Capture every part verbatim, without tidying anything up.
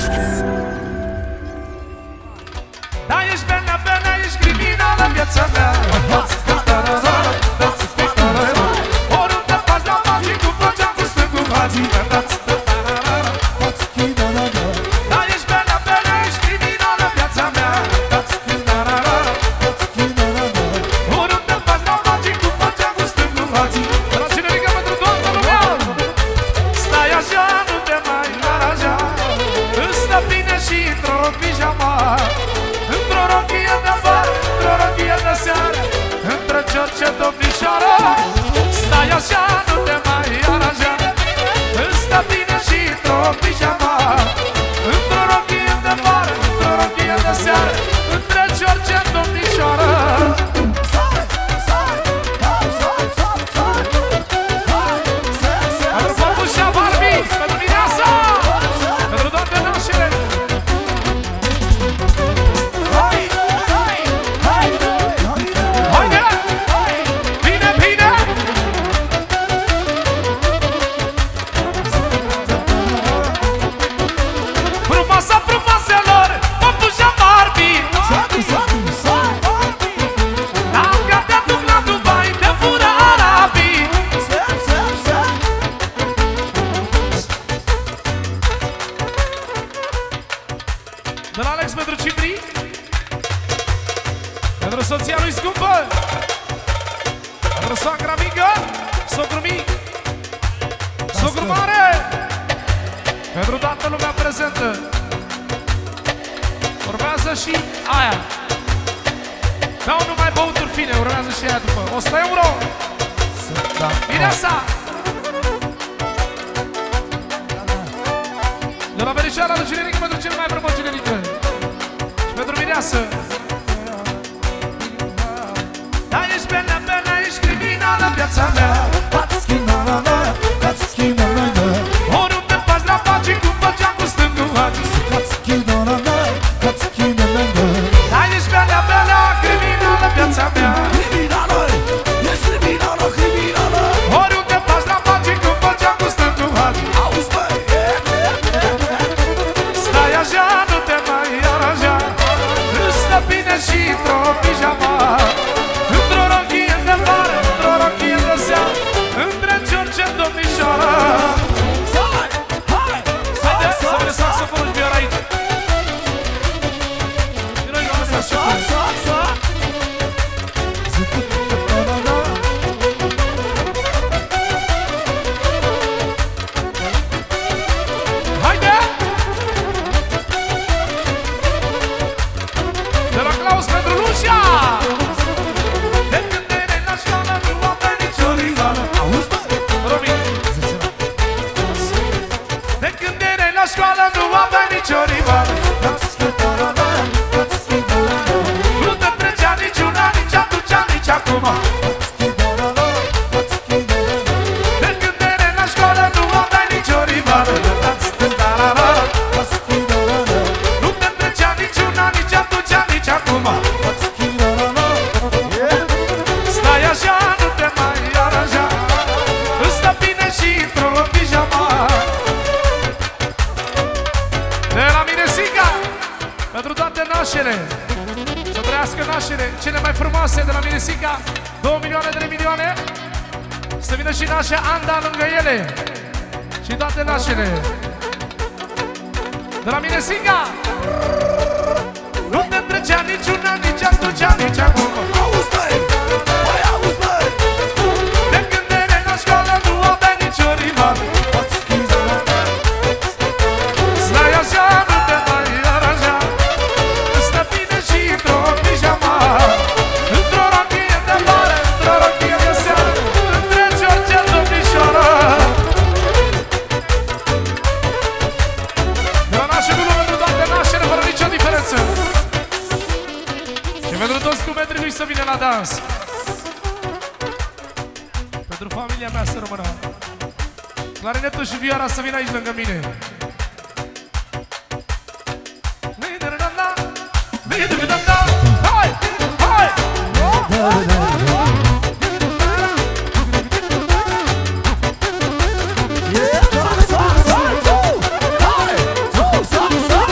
Da, ești benea, benea, ești criminală în viața mea. Oriunde faci la magii, cu făceam cu stângul magii. Da, ești benea, benea, ești criminală în viața mea. Oriunde faci la magii, cu făceam cu stângul magii. La cine ridică pentru toată lumea. Stai așa, nu te mai araja. Îți stă bine și într-o pijama, într-o rochie de vară, într-o rochie de seară, între George domnișoară. Stai așa, nu te mai aranja. Îți stă bine și într-o pijama, într-o rochie de vară, într-o rochie de seară, între George domnișoară. Pentru Papușa Barbie, pentru Mireasa, pentru toate nașele. Haide! Bine, bine! Frumoasa, frumoaselor, Papușa Barbie. Dacă te aduc la Dubai, te fură arabii. De la Alex pentru Cipri, pentru soția lui scumpă, pentru soacra mică, socru mic, socru mare, pentru toată lumea prezentă. Urmează și aia. Beau numai băuturi fine, urmează și aia după. o sută euro. Mireasa. De la Verișoara lui Generică pentru cel mai frumos Generică. Și pentru Mireasă. Da, ești benea, benea, ești criminală în viața mea. Oriunde faci la magii, cum făceam cu stângul magii. Da, ești benea, benea, criminală în viața mea. Oriunde faci la magii, cum făceam cu stângul magii. Stai așa, nu te mai aranja. Îți stă bine și într-o pijama, într-o rochie de vară, într-o rochie de seară, între George domnișoară. Haide să vede saxofonul și vioara aici. Din noi doamne să așa. Haide! De la Claus pentru Lucia. De când erai la școală, nu aveai nicio rivală. Auzi, bă? Romin. De când erai la școală, nu aveai nicio rivală. Nu te trecea niciuna, nici atunci, nici acum. De când erai la școală, nu aveai nicio rivală. Nu te trecea niciuna, nici atunci, nici acum. Stai așa, nu te mai aranja. Îți stă bine și într-o pijama. De la Minesica, pentru toate nașele, să trăiască nașele cele mai frumoase de la Minesica. Două milioane, trei milioane. Să vină și nașa Anda lângă ele. Și toate nașele. De la Minesica. Nu te trecea niciuna, nici atunci, nici acum. Auzi, băi! Băi, auzi, băi! De când erai la școală, nu aveai nicio rivală. Stai așa, nu te mai aranja. Îți stă bine și într-o pijama, într-o rochie de vară, într-o rochie de seară, între George domnișoară. De la nașe bună pentru toate nașele, fără nicio diferență. Și pentru toți cu metri mici să vină la dans. Pentru familia mea să rămână. Clarinetul și vioara să vină aici lângă mine. Hai! Hai! Yeah!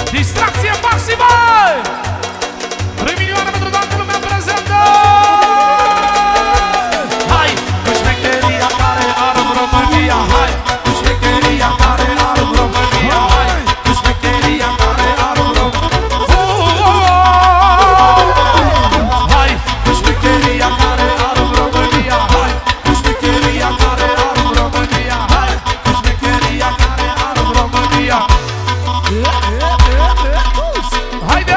Distracție maximă! trei milioane pentru toată lumea prezentă! Hai, cu șmecheria care are România, hai, cu șmecheria care are România, hai, cu șmecheria care are România. Hai, cu șmecheria care are România, hai, cu șmecheria care are România, hai, cu șmecheria care are România. Haide!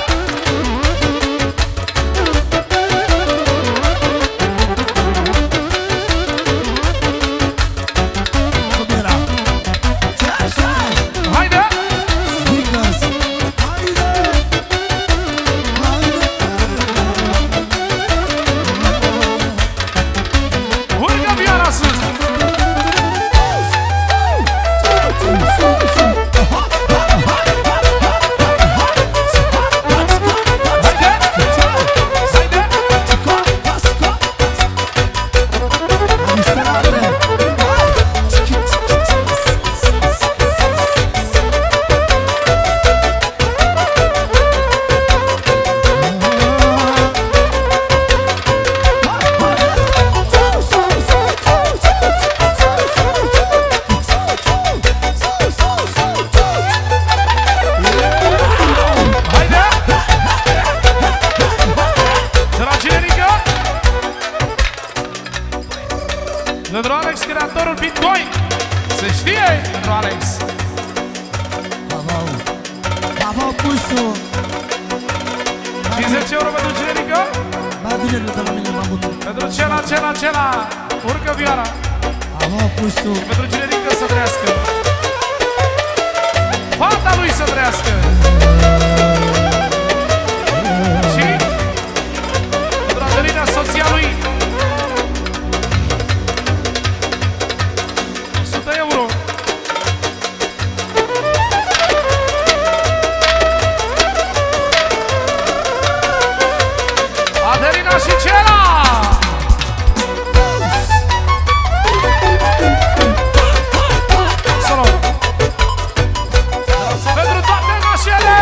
Pentru Alex, creatorul Bitcoin. Se știe pentru Alex. Bravo. Bravo, pușu. cincizeci euro pentru generică. Mai bine de la mine, mamuțu. Pentru cela, cela, cela. Urcă vioara. Bravo, pușu. Pentru generică să trăiască. Fata lui să trăiască. Și pentru Adelina, soția lui. o sută euro. Adelina și cela. Solo. Pentru toate nașele.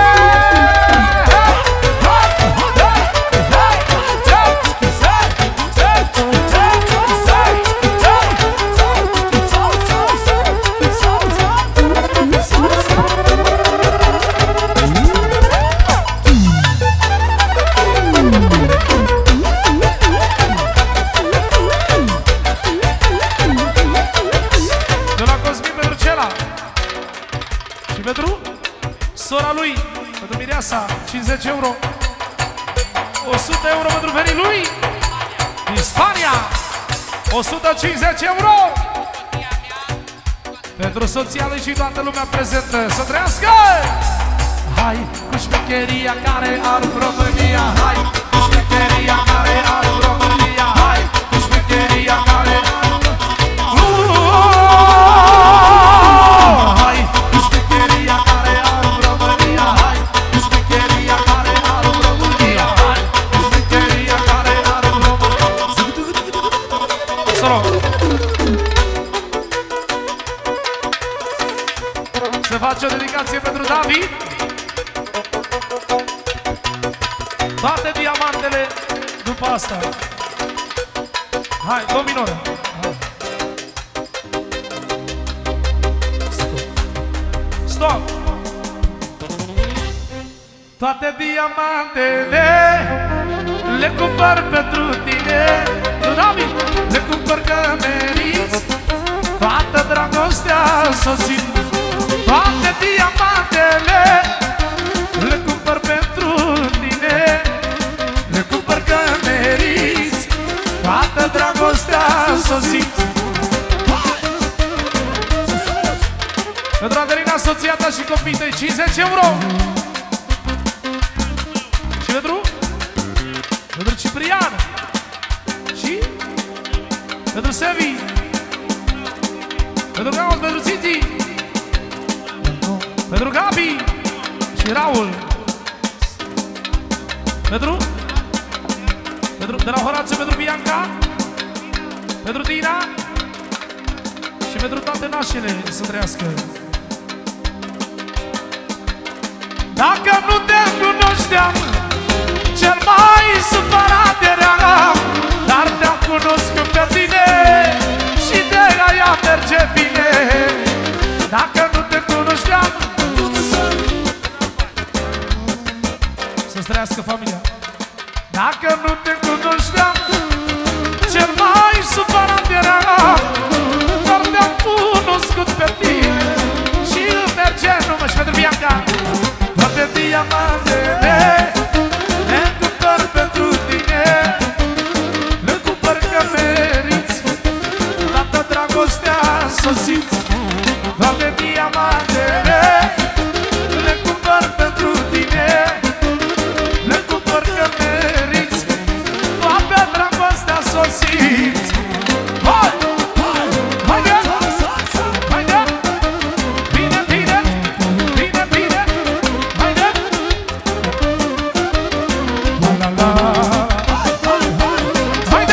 Și pentru sora lui, pentru Mireasa, cincizeci euro. o sută euro pentru verii lui din Spania. o sută cincizeci euro pentru soția lui și toată lumea prezentă. Să trăiască! Hai cu șmecheria care are România, hai cu șmecheria care are România, hai cu șmecheria care are Se face o dedicație pentru David. Toate diamantele după asta. Hai, do minore. Stop. Stop. Toate diamantele le cumpăr pentru tine. Tu, David, le cumpăr că meriți toată dragostea soții. Toate diamantele le cumpăr pentru tine. Le cumpăr că meriți toată dragostea soții. Pentru Adelina, soția ta și copiii tăi, cincizeci euro. Și pentru? Pentru Ciprian. Și? Pentru Sevi. Pentru Gaus, pentru Citi. Pentru Gabi și Raul. Pentru? Pentru de la Horațiu, pentru Bianca. Pentru Tina. Și pentru toate nașele să trăiască. Dacă nu te cunoșteam, cel mai supărat eram. Dar te-am cunoscut pe tine și de aia merge bine. Dacă nu te cunoșteam, să-ți trăiască familia. Dacă nu te cunoșteam, cel mai supărat eram. Doar te-am cunoscut pe tine și îmi merge numai. Și pentru Bianca, toate diamantele le cumpăr pentru tine. Le cumpăr că meriți, toată dragostea s-o simți. Toate diamantele le cumpăr pentru tine. Le cumpăr că meriți, toată dragostea s-o simți. Hai! Haide! Haide! Bine, bine! Bine, bine! Haide! La la la! Haide!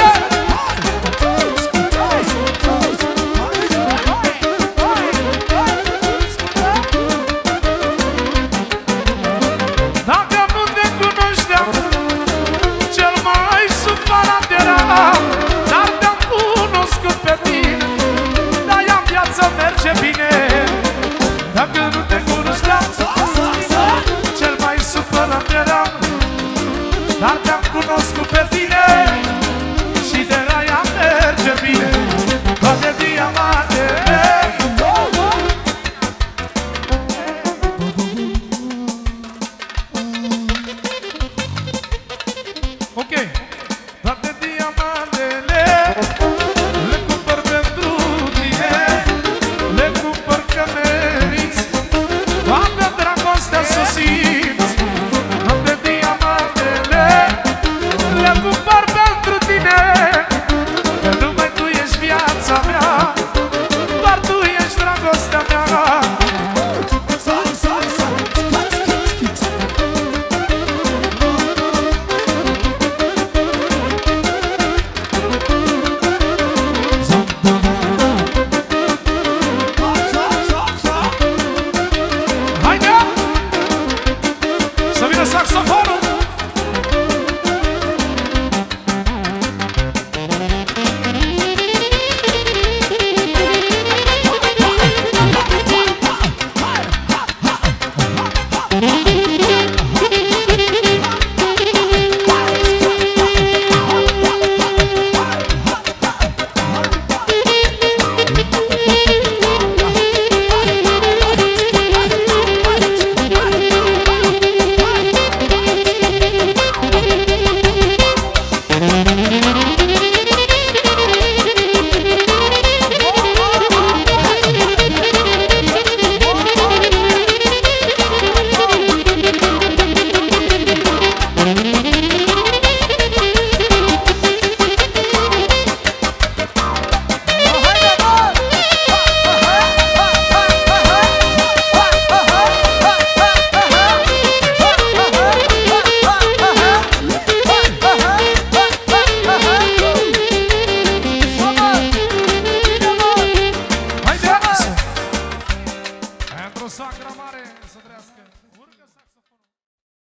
Dacă nu te cunoșteam, cel mai supărat eram. Dar te-am cunoscut pe tine, de-aia în viață merge bine. Dacă nu te cunoșteam, cel mai supărat eram. Dar te-am cunoscut pe tine și de-aia merge bine. Toate diamantele ok, toate diamantele le cumpăr pentru tine. Le cumpăr că meriți, toată dragostea să simți. Toate diamantele le cumpăr pentru tine. Că numai tu ești viața mea, doar tu ești dragostea mea. Haide! Să vină saxofonul! Hai!